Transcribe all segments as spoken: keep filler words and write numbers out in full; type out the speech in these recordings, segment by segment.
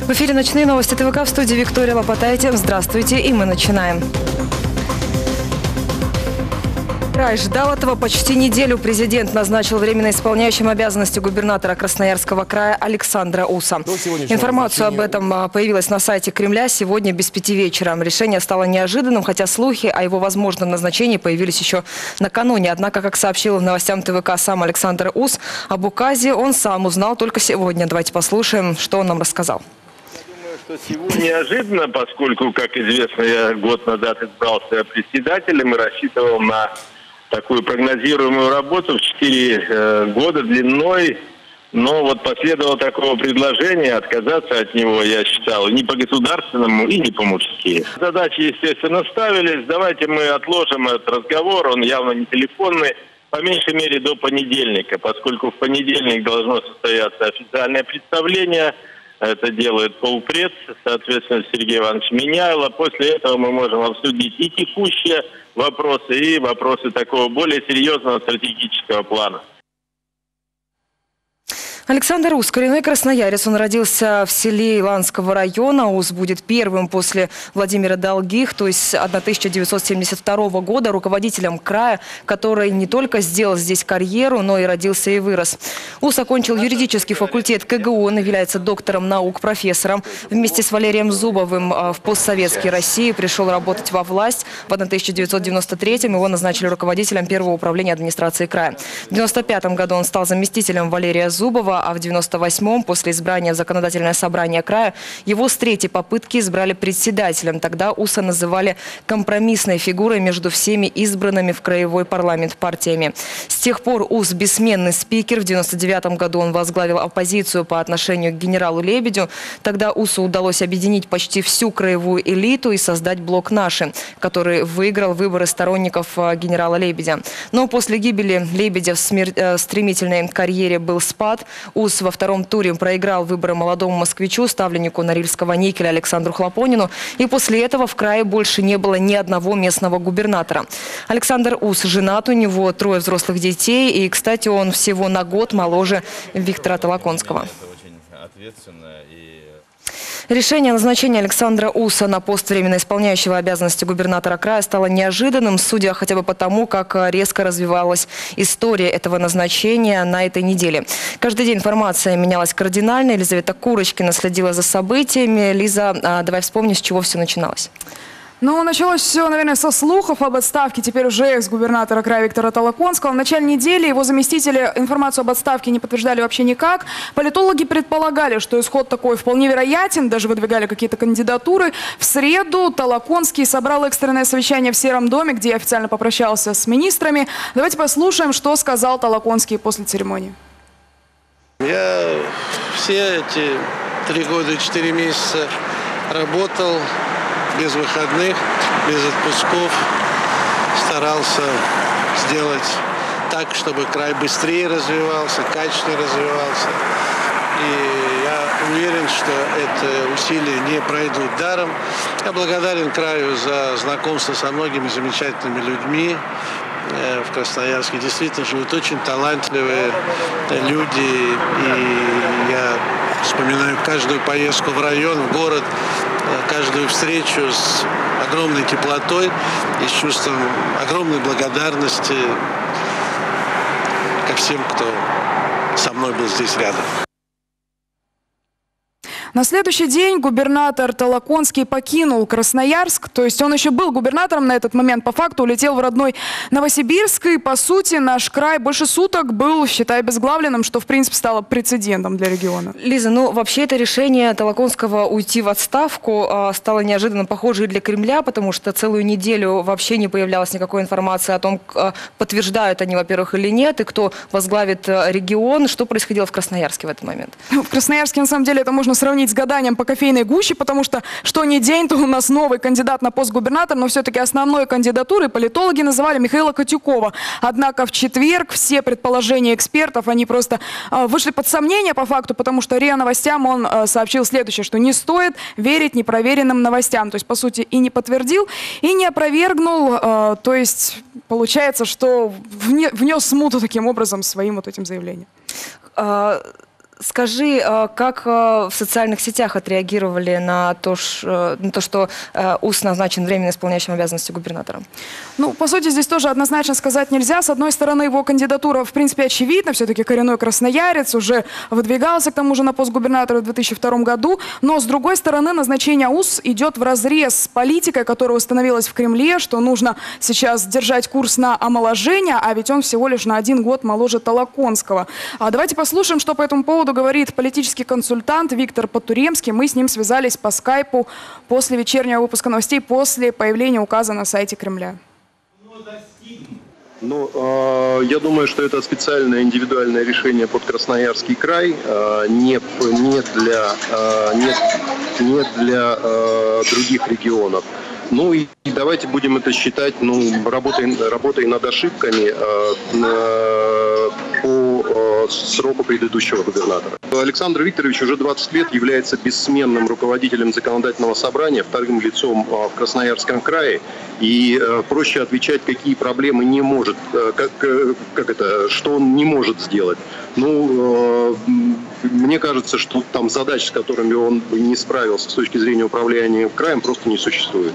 В эфире «Ночные новости ТВК», в студии Виктория Лопатайте. Здравствуйте, и мы начинаем. Край ждал этого почти неделю. Президент назначил временно исполняющим обязанности губернатора Красноярского края Александра Уса. Информацию об этом появилась на сайте Кремля сегодня без пяти вечера. Решение стало неожиданным, хотя слухи о его возможном назначении появились еще накануне. Однако, как сообщил в новостям ТВК сам Александр Ус, об указе он сам узнал только сегодня. Давайте послушаем, что он нам рассказал. Сегодня неожиданно, поскольку, как известно, я год назад избрался председателем и рассчитывал на такую прогнозируемую работу в четыре э, года длиной. Но вот последовало такого предложения, отказаться от него, я считал, не по государственному и не по-мужски. Задачи, естественно, ставились. Давайте мы отложим этот разговор, он явно не телефонный, по меньшей мере до понедельника, поскольку в понедельник должно состояться официальное представление. Это делает полпред, соответственно, Сергей Иванович Меняйло. После этого мы можем обсудить и текущие вопросы, и вопросы такого более серьезного стратегического плана. Александр Ус, коренной красноярец. Он родился в селе Иланского района. Ус будет первым после Владимира Долгих, то есть тысяча девятьсот семьдесят второго года, руководителем края, который не только сделал здесь карьеру, но и родился и вырос. Ус окончил юридический факультет КГУ, он является доктором наук, профессором. Вместе с Валерием Зубовым в постсоветской России пришел работать во власть. В тысяча девятьсот девяносто третьем его назначили руководителем первого управления администрации края. В девяносто пятом году он стал заместителем Валерия Зубова, а в девяносто восьмом, после избрания в законодательное собрание края, его с третьей попытки избрали председателем. Тогда Уса называли компромиссной фигурой между всеми избранными в краевой парламент партиями. С тех пор Ус бессменный спикер. В девяносто девятом году он возглавил оппозицию по отношению к генералу Лебедю. Тогда Усу удалось объединить почти всю краевую элиту и создать блок «Наши», который выиграл выборы сторонников генерала Лебедя. Но после гибели Лебедя в смер... стремительной карьере был спад. Ус во втором туре проиграл выборы молодому москвичу, ставленнику Норильского никеля Александру Хлопонину. И после этого в крае больше не было ни одного местного губернатора. Александр Ус женат, у него трое взрослых детей. И, кстати, он всего на год моложе Виктора Толоконского. Решение о назначении Александра Уса на пост временно исполняющего обязанности губернатора края стало неожиданным, судя хотя бы потому, как резко развивалась история этого назначения на этой неделе. Каждый день информация менялась кардинально. Елизавета Курочкина следила за событиями. Лиза, давай вспомним, с чего все начиналось. Ну, началось все, наверное, со слухов об отставке теперь уже экс-губернатора края Виктора Толоконского. В начале недели его заместители информацию об отставке не подтверждали вообще никак. Политологи предполагали, что исход такой вполне вероятен, даже выдвигали какие-то кандидатуры. В среду Толоконский собрал экстренное совещание в Сером доме, где официально попрощался с министрами. Давайте послушаем, что сказал Толоконский после церемонии. Я все эти три года и четыре месяца работал без выходных, без отпусков, старался сделать так, чтобы край быстрее развивался, качественнее развивался. И я уверен, что это усилия не пройдут даром. Я благодарен краю за знакомство со многими замечательными людьми в Красноярске. Действительно живут очень талантливые люди. И я вспоминаю каждую поездку в район, в город, каждую встречу с огромной теплотой и с чувством огромной благодарности ко всем, кто со мной был здесь рядом. На следующий день губернатор Толоконский покинул Красноярск. То есть он еще был губернатором на этот момент. По факту улетел в родной Новосибирск. И, по сути, наш край больше суток был, считай, обезглавленным, что, в принципе, стало прецедентом для региона. Лиза, ну, вообще это решение Толоконского уйти в отставку э, стало неожиданно похоже и для Кремля, потому что целую неделю вообще не появлялась никакой информации о том, э, подтверждают они, во-первых, или нет, и кто возглавит э, регион. Что происходило в Красноярске в этот момент? В Красноярске, на самом деле, это можно сравнить с гаданием по кофейной гуще, потому что что ни день, то у нас новый кандидат на пост губернатора, но все-таки основной кандидатурой политологи называли Михаила Котюкова. Однако в четверг все предположения экспертов, они просто э, вышли под сомнение по факту, потому что РИА Новостям он э, сообщил следующее, что не стоит верить непроверенным новостям. То есть, по сути, и не подтвердил, и не опровергнул. Э, то есть, получается, что вне, внес смуту таким образом своим вот этим заявлением. Скажи, как в социальных сетях отреагировали на то, на то что УС назначен временно исполняющим обязанности губернатора? Ну, по сути, здесь тоже однозначно сказать нельзя. С одной стороны, его кандидатура, в принципе, очевидна. Все-таки коренной красноярец, уже выдвигался к тому же на пост губернатора в две тысячи втором году. Но, с другой стороны, назначение УС идет вразрез с политикой, которая установилась в Кремле, что нужно сейчас держать курс на омоложение, а ведь он всего лишь на один год моложе Толоконского. А давайте послушаем, что по этому поводу говорит политический консультант Виктор Потуремский. Мы с ним связались по скайпу после вечернего выпуска новостей, после появления указа на сайте Кремля. Ну, э, я думаю, что это специальное индивидуальное решение под Красноярский край, э, не, не для, э, не, не для э, других регионов. Ну и давайте будем это считать, ну, работой, работой над ошибками э, э, по э, сроку предыдущего губернатора. Александр Викторович уже двадцать лет является бессменным руководителем законодательного собрания, вторым лицом э, в Красноярском крае. И э, проще отвечать, какие проблемы не может, э, как, э, как это, что он не может сделать. Ну, э, мне кажется, что там задач, с которыми он бы не справился с точки зрения управления краем, просто не существует.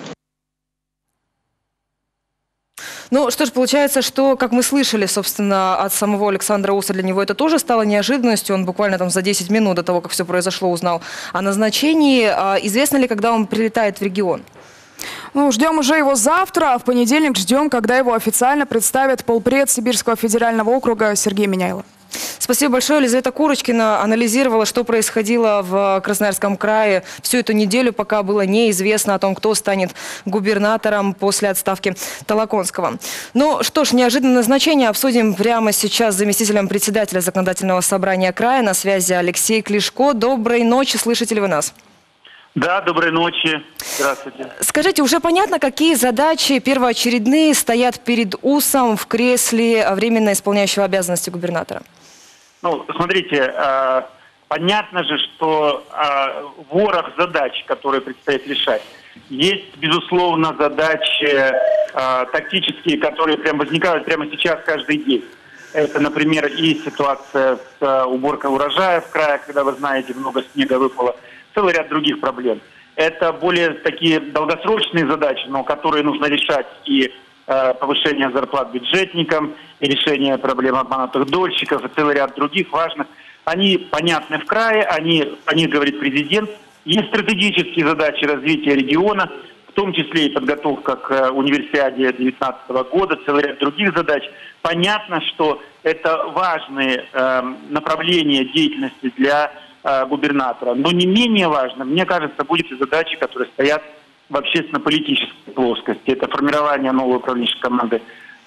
Ну, что ж, получается, что, как мы слышали, собственно, от самого Александра Уса, для него это тоже стало неожиданностью. Он буквально там за десять минут до того, как все произошло, узнал о назначении. Известно ли, когда он прилетает в регион? Ну, ждем уже его завтра, а в понедельник ждем, когда его официально представит полпред Сибирского федерального округа Сергей Миняйло. Спасибо большое. Елизавета Курочкина анализировала, что происходило в Красноярском крае всю эту неделю, пока было неизвестно о том, кто станет губернатором после отставки Толоконского. Ну что ж, неожиданное назначение обсудим прямо сейчас с заместителем председателя Законодательного собрания края. На связи Алексей Клишко. Доброй ночи, слышите ли вы нас? Да, доброй ночи. Здравствуйте. Скажите, уже понятно, какие задачи первоочередные стоят перед УСом в кресле временно исполняющего обязанности губернатора? Ну, смотрите, э, понятно же, что э, ворох задач, которые предстоит решать. Есть, безусловно, задачи э, тактические, которые прям возникают прямо сейчас, каждый день. Это, например, и ситуация с э, уборкой урожая в крае, когда, вы знаете, много снега выпало. Целый ряд других проблем. Это более такие долгосрочные задачи, но которые нужно решать, и э, повышение зарплат бюджетникам, и решение проблем обманутых дольщиков, и целый ряд других важных. Они понятны в крае, они, о них говорит президент. Есть стратегические задачи развития региона, в том числе и подготовка к универсиаде две тысячи девятнадцатого года, целый ряд других задач. Понятно, что это важные э, направления деятельности для губернатора. Но не менее важно, мне кажется, будет и задачи, которые стоят в общественно-политической плоскости. Это формирование новой управленческой команды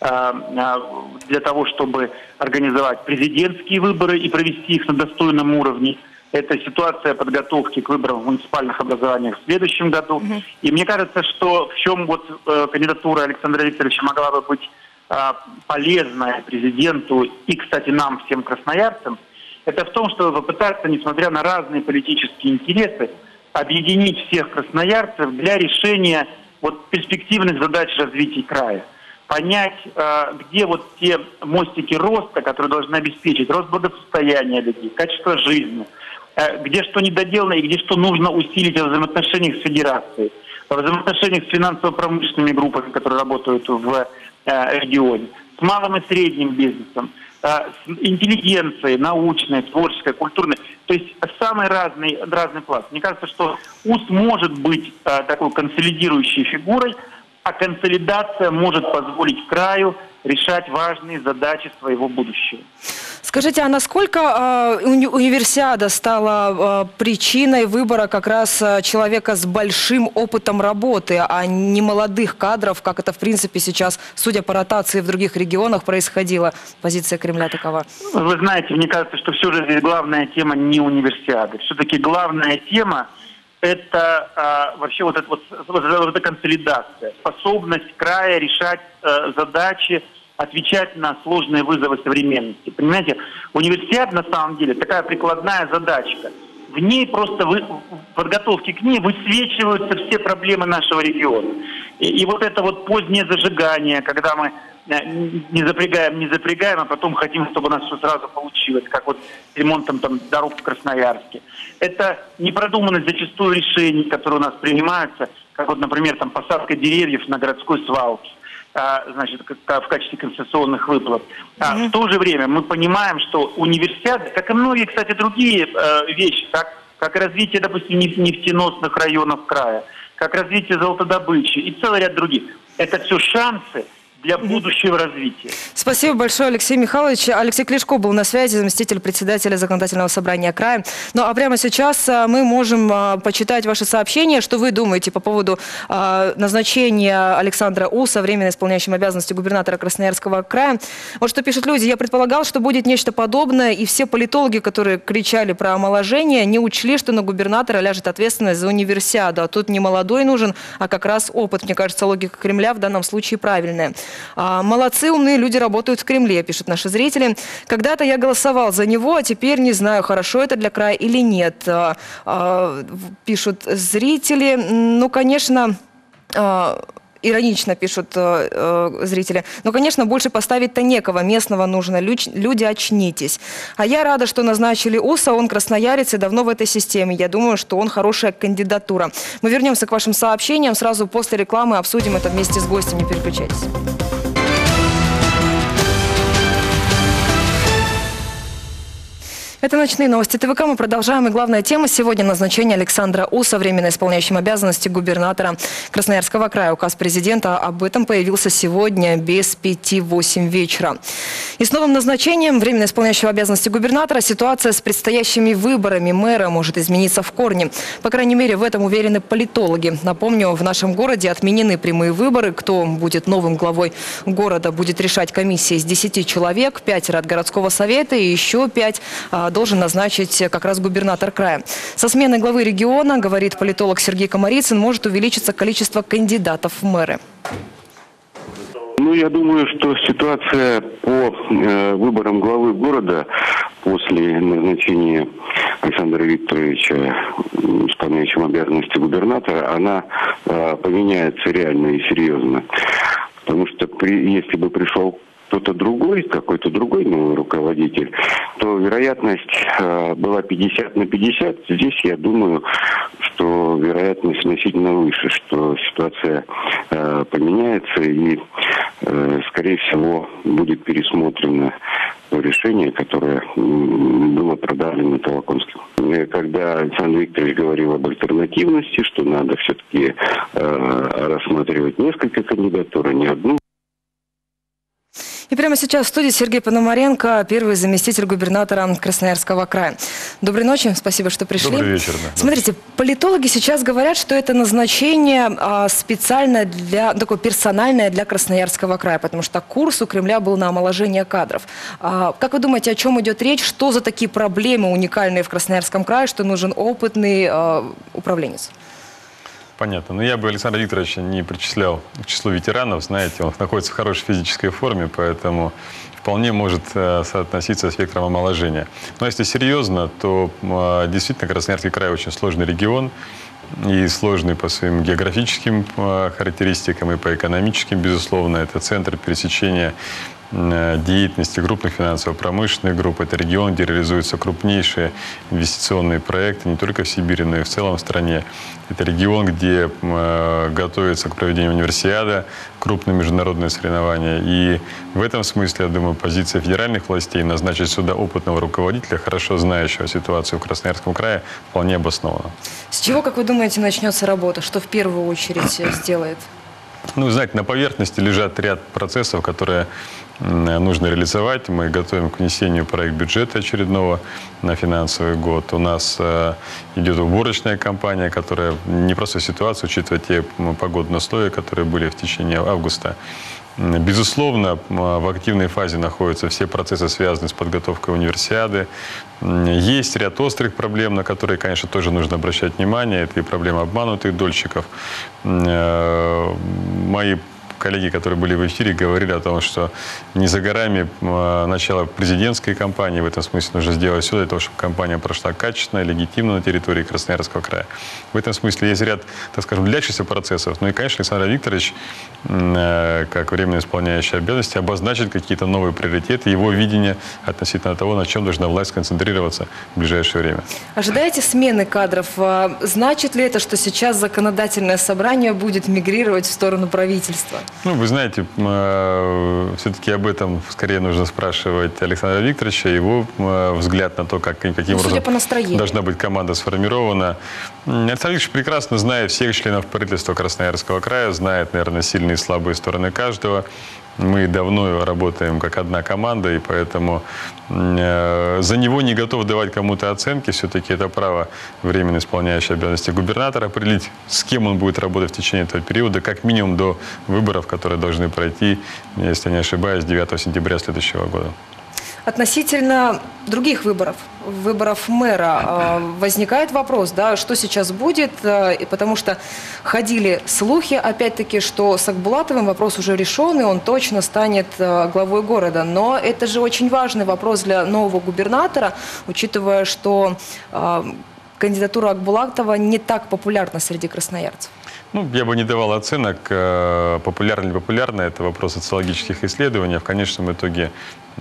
для того, чтобы организовать президентские выборы и провести их на достойном уровне. Это ситуация подготовки к выборам в муниципальных образованиях в следующем году. Mm-hmm. И мне кажется, что в чем вот кандидатура Александра Викторовича могла бы быть полезная президенту и, кстати, нам, всем красноярцам, это в том, чтобы попытаться, несмотря на разные политические интересы, объединить всех красноярцев для решения вот перспективных задач развития края. Понять, где вот те мостики роста, которые должны обеспечить рост благосостояния людей, качество жизни, где что недоделано и где что нужно усилить во взаимоотношениях с федерацией, во взаимоотношениях с финансово-промышленными группами, которые работают в регионе, с малым и средним бизнесом, с интеллигенцией, научной, творческой, культурной. То есть самый разный, разный пласт. Мне кажется, что УС может быть а, такой консолидирующей фигурой, а консолидация может позволить краю решать важные задачи своего будущего. Скажите, а насколько э, уни универсиада стала э, причиной выбора как раз э, человека с большим опытом работы, а не молодых кадров, как это в принципе сейчас, судя по ротации в других регионах, происходило? Позиция Кремля такова. Вы знаете, мне кажется, что все же здесь главная тема не универсиады. Все-таки главная тема это а, вообще вот эта вот, вот, вот эта консолидация, способность края решать а, задачи, отвечать на сложные вызовы современности. Понимаете, универсиада на самом деле такая прикладная задачка. В ней просто, вы, в подготовке к ней высвечиваются все проблемы нашего региона. И, и вот это вот позднее зажигание, когда мы не запрягаем, не запрягаем, а потом хотим, чтобы у нас все сразу получилось, как вот с ремонтом там, дорог в Красноярске. Это непродуманность зачастую решений, которые у нас принимаются, как вот, например, там, посадка деревьев на городской свалке, а, значит, как, в качестве концессионных выплат. А mm-hmm. в то же время мы понимаем, что универсиады, как и многие, кстати, другие э, вещи, как, как развитие, допустим, нефтеносных районов края, как развитие золотодобычи и целый ряд других, это все шансы для будущего развития. Спасибо большое, Алексей Михайлович. Алексей Клишко был на связи, заместитель председателя Законодательного собрания края. Ну а прямо сейчас мы можем почитать ваши сообщения. Что вы думаете по поводу назначения Александра Уса, временно исполняющим обязанности губернатора Красноярского края? Вот что пишут люди. Я предполагал, что будет нечто подобное, и все политологи, которые кричали про омоложение, не учли, что на губернатора ляжет ответственность за универсиаду. А тут не молодой нужен, а как раз опыт. Мне кажется, логика Кремля в данном случае правильная. Молодцы, умные люди работают в Кремле, пишут наши зрители. Когда-то я голосовал за него, а теперь не знаю, хорошо это для края или нет. Пишут зрители. Ну, конечно... Иронично пишут э, зрители. Но, конечно, больше поставить-то некого. Местного нужно. Люч, люди, очнитесь. А я рада, что назначили Уса. Он красноярец и давно в этой системе. Я думаю, что он хорошая кандидатура. Мы вернемся к вашим сообщениям. Сразу после рекламы обсудим это вместе с гостем. Не переключайтесь. Это «Ночные новости ТВК». Мы продолжаем. И главная тема сегодня – назначение Александра Уса, временно исполняющим обязанности губернатора Красноярского края. Указ президента об этом появился сегодня без пяти восемь вечера. И с новым назначением временно исполняющего обязанности губернатора ситуация с предстоящими выборами мэра может измениться в корне. По крайней мере, в этом уверены политологи. Напомню, в нашем городе отменены прямые выборы. Кто будет новым главой города, будет решать комиссия из десяти человек, пятеро от городского совета и еще пять должен назначить как раз губернатор края. Со сменой главы региона, говорит политолог Сергей Комарицын, может увеличиться количество кандидатов в мэры. Ну, я думаю, что ситуация по э, выборам главы города после назначения Александра Викторовича исполняющим обязанности губернатора, она э, поменяется реально и серьезно. Потому что при, если бы пришел кто-то другой, какой-то другой новый руководитель, то вероятность э, была пятьдесят на пятьдесят. Здесь, я думаю, что вероятность значительно выше, что ситуация э, поменяется и, э, скорее всего, будет пересмотрено то решение, которое было продавлено Толоконским. Когда Александр Викторович говорил об альтернативности, что надо все-таки э, рассматривать несколько кандидатур, а не одну. И прямо сейчас в студии Сергей Пономаренко, первый заместитель губернатора Красноярского края. Доброй ночи, спасибо, что пришли. Добрый вечер. Да. Смотрите, политологи сейчас говорят, что это назначение а, специально для, такое персональное для Красноярского края, потому что курс у Кремля был на омоложение кадров. А, как вы думаете, о чем идет речь? Что за такие проблемы уникальные в Красноярском крае, что нужен опытный а, управленец? Понятно. Но я бы Александра Викторовича не причислял к числу ветеранов. Знаете, он находится в хорошей физической форме, поэтому вполне может э, соотноситься с вектором омоложения. Но если серьезно, то э, действительно Красноярский край очень сложный регион. И сложный по своим географическим э, характеристикам, и по экономическим, безусловно. Это центр пересечения деятельности крупных финансово-промышленных групп. Это регион, где реализуются крупнейшие инвестиционные проекты не только в Сибири, но и в целом в стране. Это регион, где э, готовится к проведению универсиада, крупные международные соревнования. И в этом смысле, я думаю, позиция федеральных властей назначить сюда опытного руководителя, хорошо знающего ситуацию в Красноярском крае, вполне обоснована. С чего, как вы думаете, начнется работа? Что в первую очередь сделает? Ну, знаете, на поверхности лежат ряд процессов, которые нужно реализовать. Мы готовим к внесению проект бюджета очередного на финансовый год. У нас э, идет уборочная кампания, которая не просто ситуация, учитывая те погодные условия, которые были в течение августа. Безусловно, в активной фазе находятся все процессы, связанные с подготовкой универсиады. Есть ряд острых проблем, на которые, конечно, тоже нужно обращать внимание. Это и проблема обманутых дольщиков. Мои коллеги, которые были в эфире, говорили о том, что не за горами начало президентской кампании. В этом смысле нужно сделать все для того, чтобы кампания прошла качественно, легитимно на территории Красноярского края. В этом смысле есть ряд, так скажем, длящихся процессов. Ну и, конечно, Александр Викторович, как временно исполняющий обязанности, обозначит какие-то новые приоритеты, его видение относительно того, на чем должна власть концентрироваться в ближайшее время. Ожидаете смены кадров? Значит ли это, что сейчас законодательное собрание будет мигрировать в сторону правительства? Ну, вы знаете, все-таки об этом скорее нужно спрашивать Александра Викторовича, его взгляд на то, как, каким ну, образом должна быть команда сформирована. Александр Викторович прекрасно знает всех членов правительства Красноярского края, знает, наверное, сильные и слабые стороны каждого. Мы давно работаем как одна команда, и поэтому э, за него не готов давать кому-то оценки. Все-таки это право временно исполняющей обязанности губернатора определить, с кем он будет работать в течение этого периода, как минимум до выборов, которые должны пройти, если не ошибаюсь, девятого сентября следующего года. Относительно других выборов, выборов мэра, возникает вопрос, да, что сейчас будет, потому что ходили слухи, опять-таки, что с Акбулатовым вопрос уже решен, и он точно станет главой города. Но это же очень важный вопрос для нового губернатора, учитывая, что кандидатура Акбулатова не так популярна среди красноярцев. Ну, я бы не давал оценок, популярно или популярно, это вопрос социологических исследований. В конечном итоге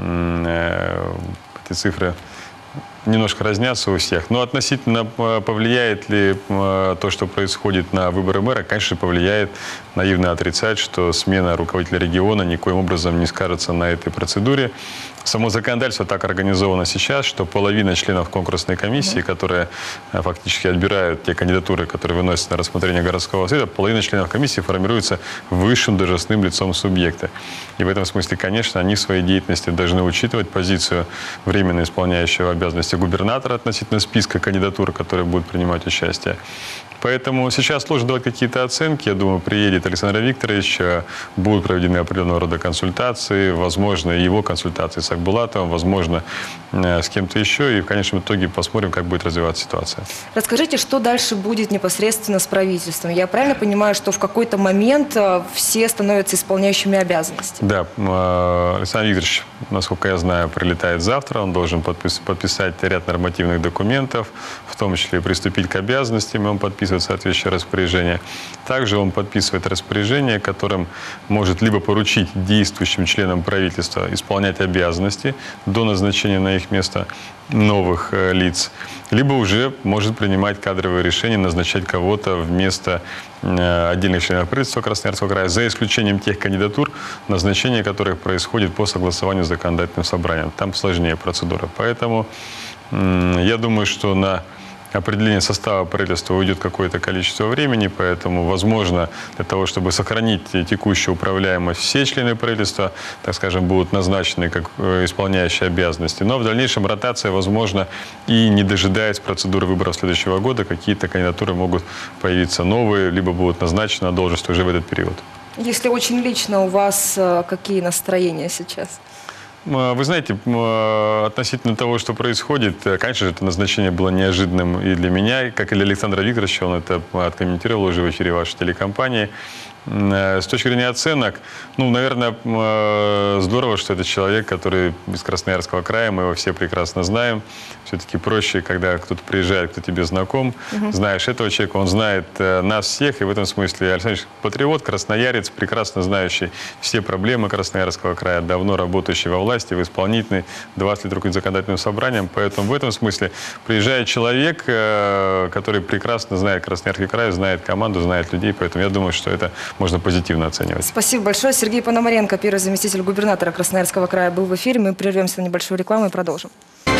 эти цифры немножко разнятся у всех. Но относительно повлияет ли то, что происходит на выборы мэра, конечно, повлияет. Наивно отрицать, что смена руководителя региона никоим образом не скажется на этой процедуре. Само законодательство так организовано сейчас, что половина членов конкурсной комиссии, которые фактически отбирают те кандидатуры, которые выносятся на рассмотрение городского совета, половина членов комиссии формируется высшим должностным лицом субъекта. И в этом смысле, конечно, они в своей деятельности должны учитывать позицию временно исполняющего обязанности губернатора относительно списка кандидатур, которые будут принимать участие. Поэтому сейчас сложно давать какие-то оценки. Я думаю, приедет Александр Викторович, будут проведены определенного рода консультации, возможно, его консультации с Акбулатовым, возможно, с кем-то еще. И в конечном итоге посмотрим, как будет развиваться ситуация. Расскажите, что дальше будет непосредственно с правительством? Я правильно понимаю, что в какой-то момент все становятся исполняющими обязанности? Да. Александр Викторович, насколько я знаю, прилетает завтра. Он должен подпис- подписать ряд нормативных документов, в том числе приступить к обязанностям, и он подписывает соответствующее распоряжение. Также он подписывает распоряжение, которым может либо поручить действующим членам правительства исполнять обязанности до назначения на их место новых э, лиц, либо уже может принимать кадровые решения, назначать кого-то вместо э, отдельных членов правительства Красноярского края, за исключением тех кандидатур, назначение которых происходит по согласованию с законодательным собранием. Там сложнее процедура. Поэтому э, я думаю, что на определение состава правительства уйдет какое-то количество времени, поэтому, возможно, для того, чтобы сохранить текущую управляемость, все члены правительства, так скажем, будут назначены как исполняющие обязанности. Но в дальнейшем ротация, возможно, и не дожидаясь процедуры выборов следующего года, какие-то кандидатуры могут появиться новые, либо будут назначены на должность уже в этот период. Если очень лично, у вас какие настроения сейчас? Вы знаете, относительно того, что происходит, конечно же, это назначение было неожиданным и для меня, как и для Александра Викторовича, он это откомментировал уже в эфире вашей телекомпании. С точки зрения оценок, ну, наверное, здорово, что это человек, который из Красноярского края, мы его все прекрасно знаем. Все-таки проще, когда кто-то приезжает, кто тебе знаком, угу. знаешь этого человека, он знает нас всех, и в этом смысле Александр патриот, красноярец, прекрасно знающий все проблемы Красноярского края, давно работающий во власти, в исполнительной, двадцать лет руководит законодательным собранием, поэтому в этом смысле приезжает человек, который прекрасно знает Красноярский край, знает команду, знает людей, поэтому я думаю, что это можно позитивно оценивать. Спасибо большое. Сергей Пономаренко, первый заместитель губернатора Красноярского края, был в эфире. Мы прервемся на небольшую рекламу и продолжим.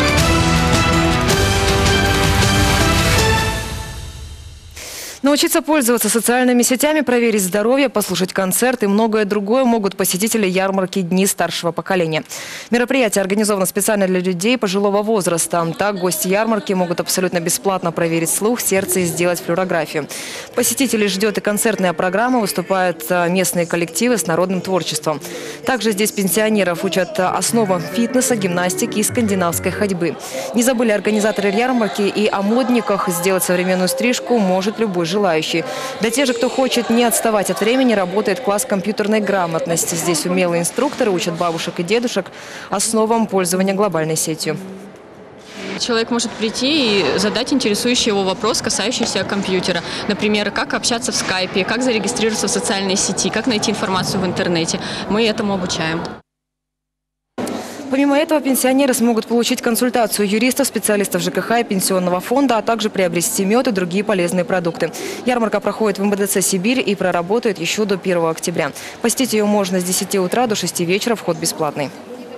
Научиться пользоваться социальными сетями, проверить здоровье, послушать концерт и многое другое могут посетители ярмарки «Дни старшего поколения». Мероприятие организовано специально для людей пожилого возраста. Так, гости ярмарки могут абсолютно бесплатно проверить слух, сердце и сделать флюорографию. Посетителей ждет и концертная программа, выступают местные коллективы с народным творчеством. Также здесь пенсионеров учат основам фитнеса, гимнастики и скандинавской ходьбы. Не забыли организаторы ярмарки и о модниках. Сделать современную стрижку может любой желающий. Для тех же, кто хочет не отставать от времени, работает класс компьютерной грамотности. Здесь умелые инструкторы учат бабушек и дедушек основам пользования глобальной сетью. Человек может прийти и задать интересующий его вопрос, касающийся компьютера. Например, как общаться в скайпе, как зарегистрироваться в социальной сети, как найти информацию в интернете. Мы этому обучаем. Помимо этого, пенсионеры смогут получить консультацию юристов, специалистов ЖКХ и пенсионного фонда, а также приобрести мед и другие полезные продукты. Ярмарка проходит в эм бэ дэ цэ «Сибирь» и проработает еще до первого октября. Посетить ее можно с десяти утра до шести вечера, вход бесплатный.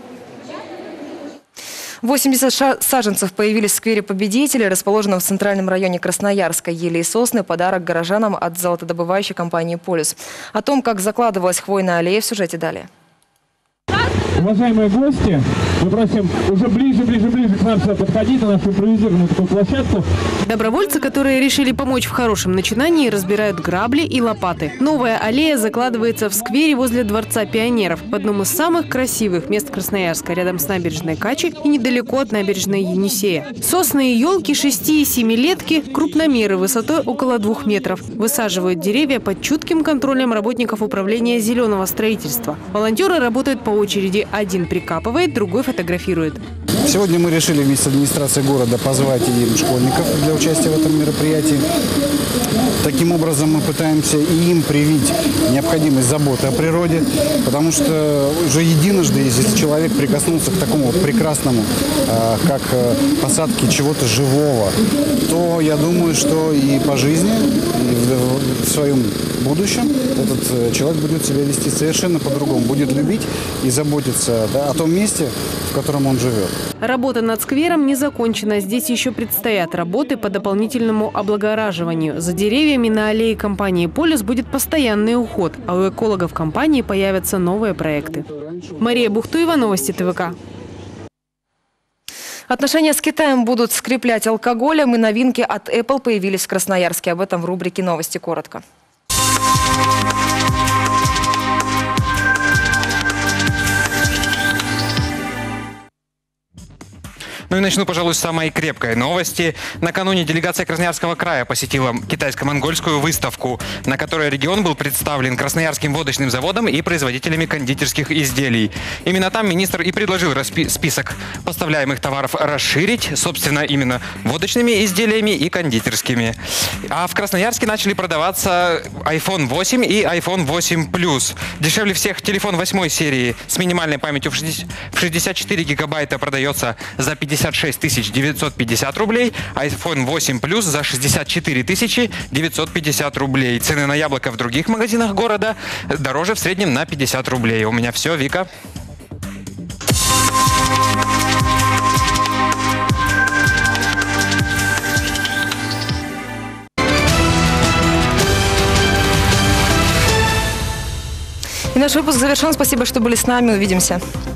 восемьдесят саженцев появились в сквере Победителей, расположенном в центральном районе Красноярска. Ели и сосны – подарок горожанам от золотодобывающей компании «Полюс». О том, как закладывалась хвойная аллея, в сюжете далее. Уважаемые гости, мы просим уже ближе, ближе, ближе к нам сюда подходить на нашу импровизированную такую площадку. Добровольцы, которые решили помочь в хорошем начинании, разбирают грабли и лопаты. Новая аллея закладывается в сквере возле Дворца пионеров, в одном из самых красивых мест Красноярска, рядом с набережной Качи и недалеко от набережной Енисея. Сосны и елки шести- и семилетки, крупномеры высотой около двух метров. Высаживают деревья под чутким контролем работников управления зеленого строительства. Волонтеры работают по очереди. Один прикапывает, другой фотографирует. Сегодня мы решили вместе с администрацией города позвать им школьников для участия в этом мероприятии. Таким образом мы пытаемся и им привить необходимость заботы о природе, потому что уже единожды, если человек прикоснулся к такому вот прекрасному, как посадке чего-то живого, то я думаю, что и по жизни, и в своем будущем этот человек будет себя вести совершенно по-другому, будет любить и заботиться, да, о том месте, в котором он живет. Работа над сквером не закончена. Здесь еще предстоят работы по дополнительному облагораживанию. За деревьями на аллее компании «Полюс» будет постоянный уход, а у экологов компании появятся новые проекты. Мария Бухтуева, новости тэ вэ ка. Отношения с Китаем будут скреплять алкоголем, и новинки от Apple появились в Красноярске. Об этом в рубрике «Новости коротко». Ну и начну, пожалуй, с самой крепкой новости. Накануне делегация Красноярского края посетила китайско-монгольскую выставку, на которой регион был представлен Красноярским водочным заводом и производителями кондитерских изделий. Именно там министр и предложил список поставляемых товаров расширить, собственно, именно водочными изделиями и кондитерскими. А в Красноярске начали продаваться айфон восемь и айфон восемь плюс. Дешевле всех телефон восьмой серии с минимальной памятью в шестьдесят четыре гигабайта продается за пятьдесят шесть тысяч девятьсот пятьдесят рублей, айфон восемь плюс за шестьдесят четыре тысячи девятьсот пятьдесят рублей. Цены на яблоко в других магазинах города дороже в среднем на пятьдесят рублей. У меня все, Вика. И наш выпуск завершен. Спасибо, что были с нами. Увидимся.